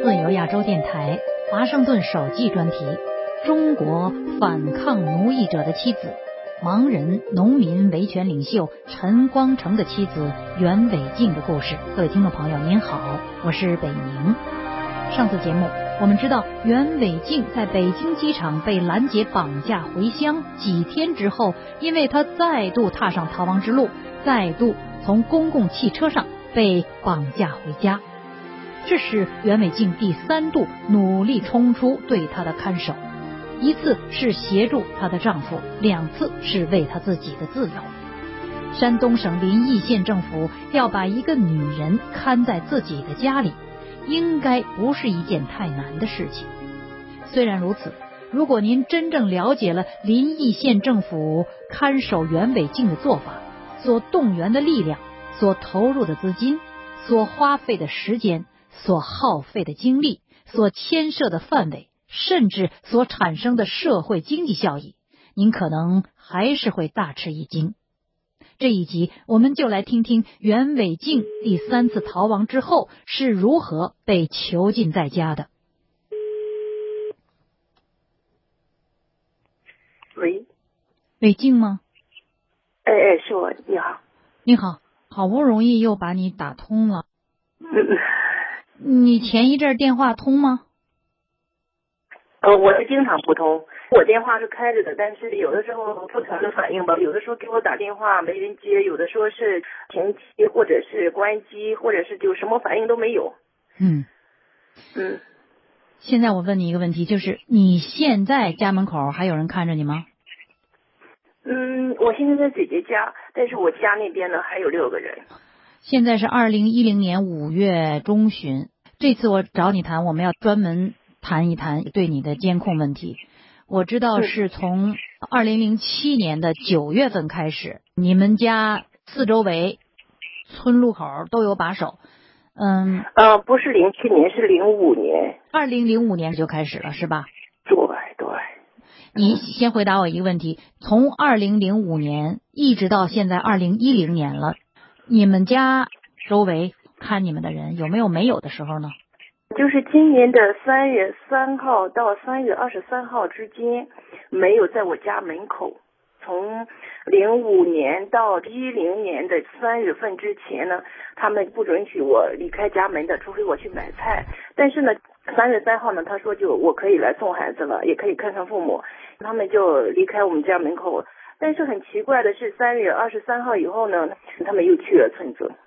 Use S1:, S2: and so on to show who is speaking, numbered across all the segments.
S1: 自由亚洲电台华盛顿首季专题：中国反抗奴役者的妻子，盲人农民维权领袖陈光诚的妻子袁伟静的故事。各位听众朋友您好，我是北宁。上次节目我们知道，袁伟静在北京机场被拦截绑架回乡，几天之后，因为他再度踏上逃亡之路，再度从公共汽车上被绑架回家。这是袁伟静第3度努力冲出对她的看守，一次是协助她的丈夫，2次是为她自己的自由。山东省临沂县政府要把一个女人看在自己的家里，应该不是一件太难的事情。虽然如此，如果您真正了解了临沂县政府看守袁伟静的做法，所动员的力量，所投入的资金，所花费的时间，所耗费的精力，所牵涉的范围，甚至所产生的社会经济效益，您可能还是会大吃一惊。这一集我们就来听听袁伟静第3次逃亡之后是如何被囚禁在家的。
S2: 喂，
S1: 伟静吗？
S2: 是我，你好。
S1: 你好，好不容易又把你打通了。你前一阵电话通吗？
S2: 我是经常不通，我电话是开着的，但是有的时候不同的反应吧，有的时候给我打电话没人接，有的说是停机或者是关机，或者是就什么反应都没有。
S1: 现在我问你一个问题，就是你现在家门口还有人看着你吗？
S2: 我现在在姐姐家，但是我家那边呢还有6个人。
S1: 现在是2010年5月中旬，这次我找你谈，我们要专门谈一谈对你的监控问题。我知道是从2007年的9月份开始，你们家四周围村路口都有把手。
S2: 不是07年，是05年。
S1: 2005年就开始了，是吧？
S2: 对。
S1: 你先回答我一个问题，从2005年一直到现在2010年了，你们家周围看你们的人有没有没有的时候呢？
S2: 就是今年的3月3号到3月23号之间没有在我家门口。从05年到10年的3月份之前呢，他们不准许我离开家门的，除非我去买菜。但是呢3月3号呢，他说就我可以来送孩子了，也可以看看父母，他们就离开我们家门口。但是很奇怪的是3月23号以后呢，他们又去了村子。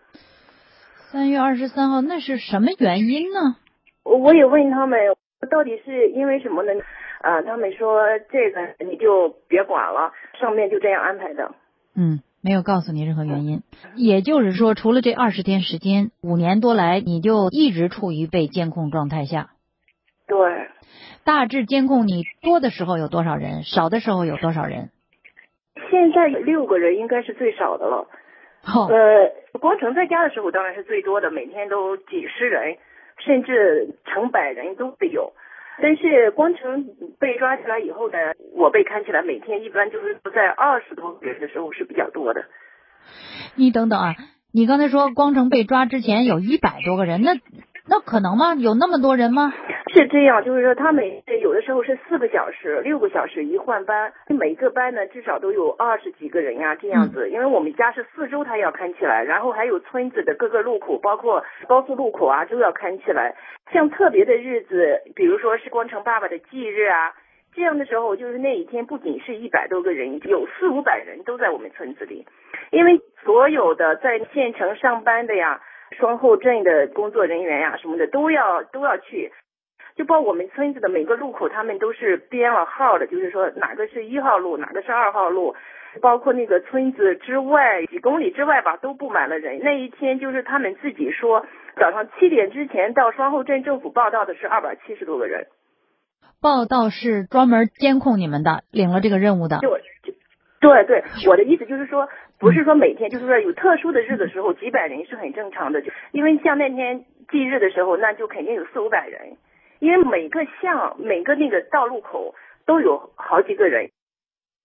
S1: 3月23号那是什么原因呢？
S2: 我也问他们到底是因为什么呢？他们说这个你就别管了，上面就这样安排的。
S1: 没有告诉你任何原因。也就是说，除了这20天时间，5年多来你就一直处于被监控状态下。
S2: 对。
S1: 大致监控你多的时候有多少人，少的时候有多少人？
S2: 现在6个人应该是最少的了。光成在家的时候当然是最多的，每天都几十人，甚至成百人都会有。但是光成被抓起来以后呢，我被看起来每天一般就是在20多个人的时候是比较多的。
S1: 你等等啊，你刚才说光成被抓之前有100多个人，那可能吗？有那么多人吗？
S2: 是这样，就是说他们有的时候是4个小时、6个小时一换班，每个班呢至少都有20几个人呀，这样子。因为我们家是4周他要看起来，然后还有村子的各个路口，包括高速路口啊都要看起来。像特别的日子，比如说是光成爸爸的忌日啊，这样的时候就是那一天不仅是100多个人，有400-500人都在我们村子里。因为所有的在县城上班的呀，双后镇的工作人员呀什么的都要去。就包括我们村子的每个路口他们都是编了号的，就是说哪个是1号路，哪个是2号路，包括那个村子之外几公里之外吧都布满了人。那一天就是他们自己说早上7点之前到双后镇政府报到的是270多个人。
S1: 报道是专门监控你们的，领了这个任务的。
S2: 对，我的意思就是说不是说每天，就是说有特殊的日的时候几百人是很正常的，因为像那天忌日的时候那就肯定有400-500人，因为每个巷每个那个道路口都有好几个人。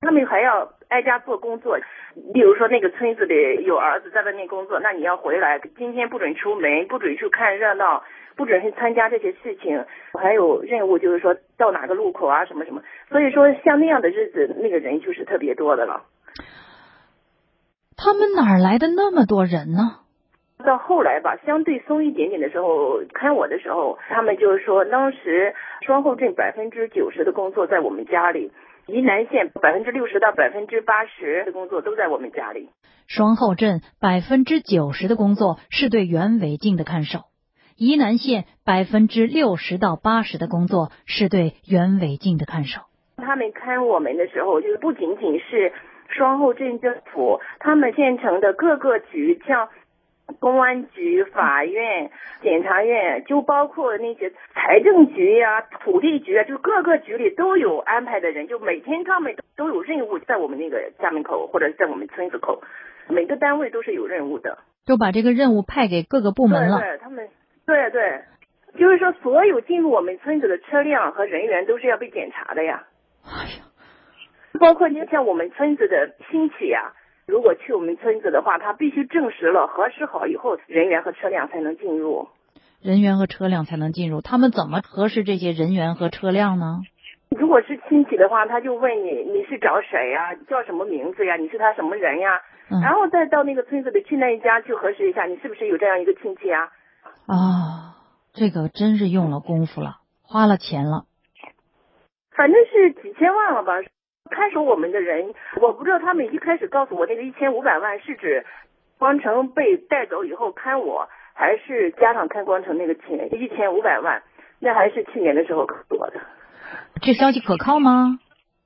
S2: 他们还要挨家做工作，比如说那个村子里有儿子在外面工作，那你要回来，今天不准出门，不准去看热闹，不准去参加这些事情，还有任务就是说到哪个路口啊什么什么，所以说像那样的日子，那个人就是特别多的了。
S1: 他们哪儿来的那么多人呢？
S2: 到后来吧，相对松一点点的时候，看我的时候，他们就是说，当时双后镇90%的工作在我们家里，宜南县60%到80%的工作都在我们家里。
S1: 双后镇90%的工作是对原违禁的看守，宜南县60%到80%的工作是对原违禁的看守。
S2: 他们看我们的时候，就不仅仅是双后镇政府，他们县城的各个局，像公安局、法院、检察院，就包括那些财政局呀、土地局啊，就各个局里都有安排的人，就每天他们都有任务在我们那个家门口或者在我们村子口，每个单位都是有任务的，
S1: 就把这个任务派给各个部门了。
S2: 对，他们对，就是说所有进入我们村子的车辆和人员都是要被检查的呀。
S1: 哎呀，
S2: 包括就像我们村子的亲戚呀，如果去我们村子的话，他必须证实了、核实好以后，人员和车辆才能进入。
S1: 人员和车辆才能进入，他们怎么核实这些人员和车辆呢？
S2: 如果是亲戚的话，他就问你是找谁呀，叫什么名字呀，你是他什么人呀，然后再到那个村子里去那一家去核实一下，你是不是有这样一个亲戚啊？
S1: 这个真是用了功夫了，花了钱了。
S2: 反正是几千万了吧。看守我们的人，我不知道他们一开始告诉我那个1500万是指光成被带走以后看我，还是加上看光成那个钱1500万，那还是去年的时候告诉我的。
S1: 这消息可靠吗？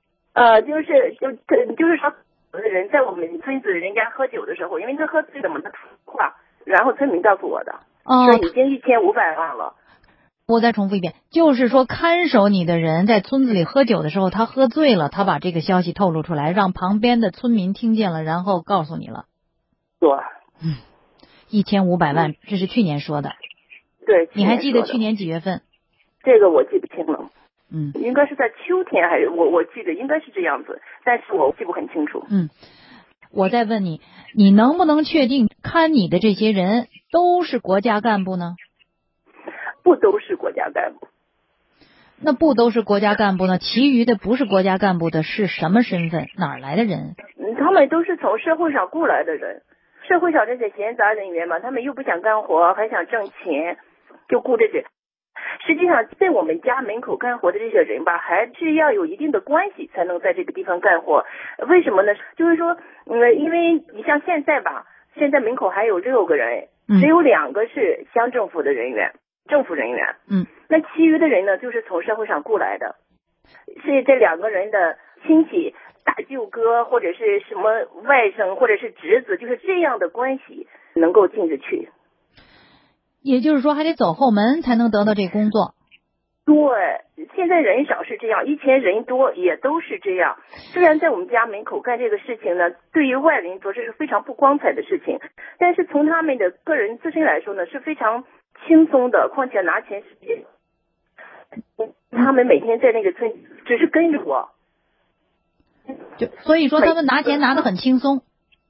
S2: 就是说，有的人在我们村子人家喝酒的时候，因为他喝醉了嘛，他说话，然后村民告诉我的，说已经1500万了。
S1: 我再重复一遍，就是说看守你的人在村子里喝酒的时候，他喝醉了，他把这个消息透露出来，让旁边的村民听见了，然后告诉你了。
S2: 对
S1: ，1500万，这是去年说的。
S2: 对，
S1: 你还记得去年几月份？
S2: 这个我记不清了。应该是在秋天还是我记得应该是这样子，但是我记不很清楚。
S1: 我再问你，你能不能确定看你的这些人都是国家干部呢？
S2: 不都是国家干部。
S1: 那不都是国家干部呢？其余的不是国家干部的是什么身份？哪儿来的人？
S2: 他们都是从社会上雇来的人，社会上这些闲杂人员嘛，他们又不想干活，还想挣钱，就雇这些。实际上在我们家门口干活的这些人吧，还是要有一定的关系才能在这个地方干活。为什么呢？就是说因为你像现在吧，现在门口还有6个人，只有2个是乡政府的人员，政府人员。那其余的人呢，就是从社会上雇来的，是这2个人的亲戚、大舅哥或者是什么外甥或者是侄子，就是这样的关系能够进得去。
S1: 也就是说还得走后门才能得到这工作。
S2: 对，现在人少是这样，以前人多也都是这样。虽然在我们家门口干这个事情呢，对于外人说这是非常不光彩的事情，但是从他们的个人自身来说呢，是非常轻松的。况且拿钱是他们每天在那个村只是跟着我，
S1: 所以说他们拿钱拿得很轻松。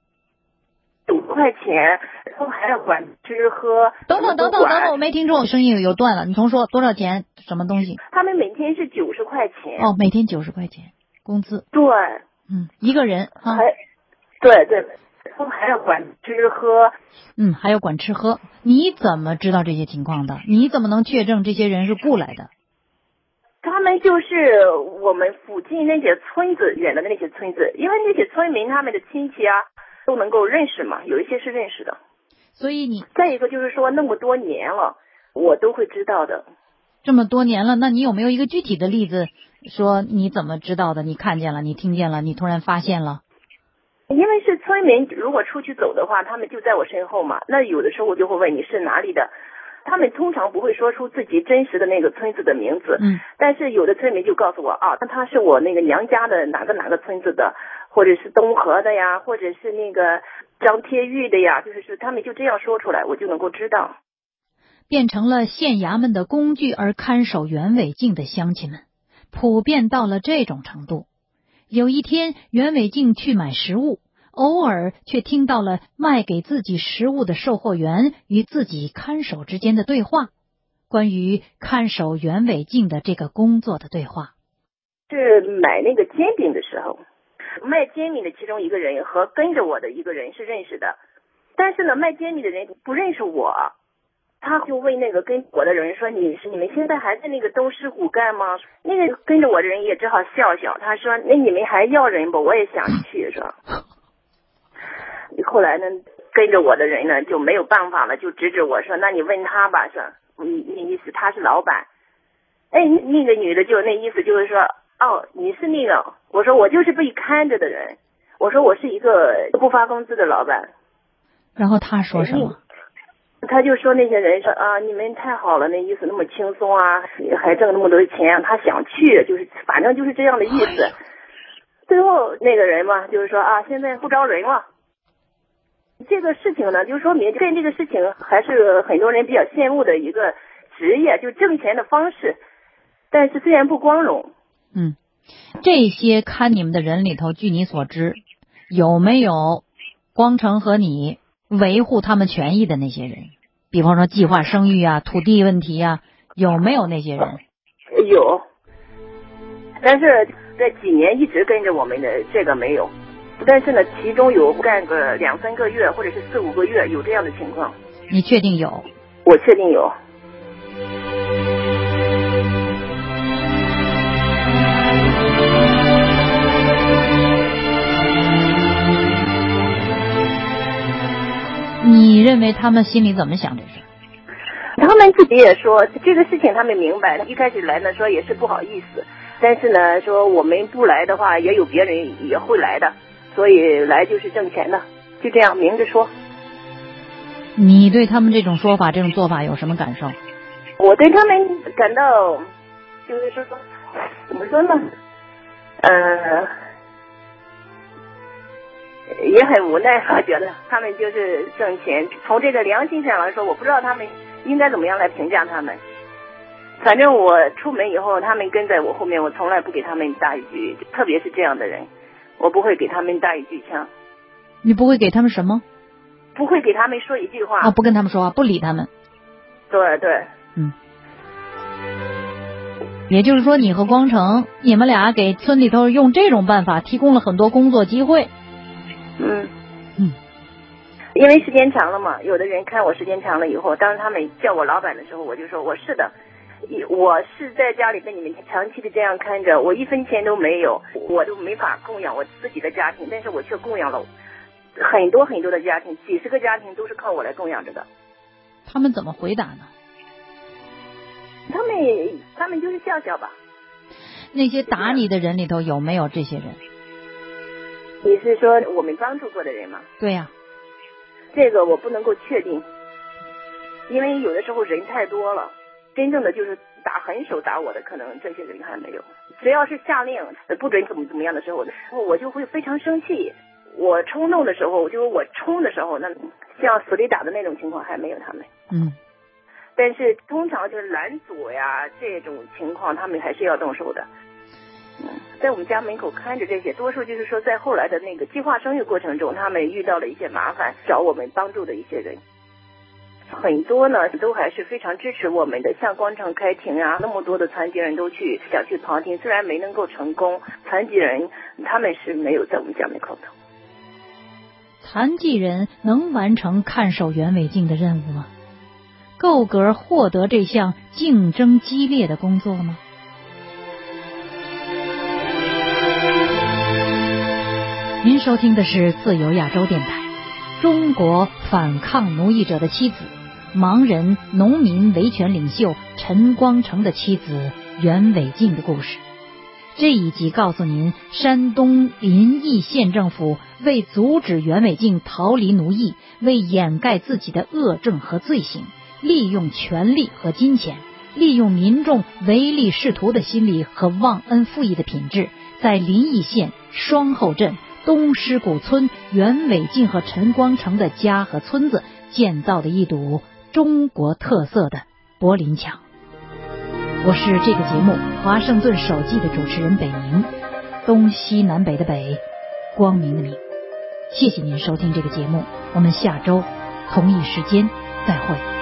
S2: 5块钱，然后还要管吃喝。
S1: 等等，我没听住，声音有断了，你重说多少钱？什么东西？
S2: 他们每天是90块钱。
S1: 每天90块钱工资。
S2: 对，
S1: 一个人
S2: 对，然后还要管吃喝。
S1: 还要管吃喝。你怎么知道这些情况的？你怎么能确证这些人是雇来的？
S2: 他们就是我们附近那些村子远的那些村子，因为那些村民他们的亲戚啊都能够认识嘛，有一些是认识的。
S1: 所以你
S2: 再一个就是说那么多年了，我都会知道的。
S1: 这么多年了，那你有没有一个具体的例子，说你怎么知道的？你看见了，你听见了，你突然发现了？
S2: 因为是村民，如果出去走的话，他们就在我身后嘛。那有的时候我就会问你是哪里的，他们通常不会说出自己真实的那个村子的名字。但是有的村民就告诉我那他是我那个娘家的哪个村子的，或者是东河的呀，或者是那个张贴玉的呀，就是他们就这样说出来，我就能够知道。
S1: 变成了县衙门的工具而看守原违禁的乡亲们，普遍到了这种程度。 有一天，袁伟静去买食物，偶尔却听到了卖给自己食物的售货员与自己看守之间的对话，关于看守袁伟静的这个工作的对话。
S2: 是买那个煎饼的时候，卖煎饼的其中一个人和跟着我的一个人是认识的，但是呢，卖煎饼的人不认识我，他就问那个跟我的人说：“你们现在还在那个东石虎干吗？”那个跟着我的人也只好笑笑，他说：“那你们还要人不？我也想去。”说。后来呢，跟着我的人呢就没有办法了，就指指我说：“那你问他吧。”说那意思他是老板。哎，那个女的就那意思就是说：“哦，你是那个。”我说：“我就是被看着的人。”我说：“我是一个不发工资的老板。”
S1: 然后他说什么？
S2: 他就说那些人说啊，你们太好了，那意思那么轻松啊，还挣那么多钱，他想去，就是反正就是这样的意思。最后那个人嘛，就是说啊，现在不招人了。这个事情呢，就说明跟这个事情还是很多人比较羡慕的一个职业，就挣钱的方式。但是虽然不光荣。
S1: 这些看你们的人里头，据你所知，有没有光成和你维护他们权益的那些人？比方说计划生育啊、土地问题啊，有没有那些人？
S2: 有，但是这几年一直跟着我们的这个没有。但是呢，其中有干个2-3个月，或者是4-5个月，有这样的情况。
S1: 你确定有？
S2: 我确定有。
S1: 你认为他们心里怎么想这事？
S2: 他们自己也说这个事情他们明白，一开始来呢说也是不好意思，但是呢说我们不来的话也有别人也会来的，所以来就是挣钱的，就这样明着说。
S1: 你对他们这种说法、这种做法有什么感受？
S2: 我对他们感到就是说怎么说呢，也很无奈吧，觉得他们就是挣钱。从这个良心上来说，我不知道他们应该怎么样来评价他们。反正我出门以后，他们跟在我后面，我从来不给他们搭一句，特别是这样的人，我不会给他们搭一句枪。
S1: 你不会给他们什么？
S2: 不会给他们说一句话。
S1: 啊，不跟他们说话，不理他们。
S2: 对对。
S1: 也就是说，你和光成，你们俩给村里头用这种办法提供了很多工作机会。
S2: 因为时间长了嘛，有的人看我时间长了以后，当他们叫我老板的时候，我就说我是的，我是在家里被你们长期的这样看着，我1分钱都没有，我就没法供养我自己的家庭，但是我却供养了很多很多的家庭，几十个家庭都是靠我来供养着的。
S1: 他们怎么回答呢？
S2: 他们就是笑笑吧。
S1: 那些打你的人里头有没有这些人？
S2: 你是说我们帮助过的人吗？
S1: 对呀。
S2: 这个我不能够确定，因为有的时候人太多了，真正的就是打狠手打我的，可能这些人还没有。只要是下令不准怎么样的时候，我就会非常生气。我冲动的时候，就是我冲的时候，那像死里打的那种情况还没有他们。但是通常就是拦阻呀这种情况，他们还是要动手的。在我们家门口看着这些，多数就是说在后来的那个计划生育过程中，他们遇到了一些麻烦，找我们帮助的一些人，很多呢都还是非常支持我们的，像光城开庭啊，那么多的残疾人都想去旁听，虽然没能够成功，残疾人他们是没有在我们家门口的。
S1: 残疾人能完成看守袁伟静的任务吗？够格获得这项竞争激烈的工作吗？您收听的是自由亚洲电台，中国反抗奴役者的妻子，盲人农民维权领袖陈光诚的妻子袁伟静的故事。这一集告诉您，山东临沂县政府为阻止袁伟静逃离奴役，为掩盖自己的恶政和罪行，利用权力和金钱，利用民众唯利是图的心理和忘恩负义的品质，在临沂县双后镇东狮谷村袁伟静和陈光诚的家和村子建造的一堵中国特色的柏林墙。我是这个节目华盛顿首季的主持人北宁。 东西南北的北，光明的明。谢谢您收听这个节目，我们下周同一时间再会。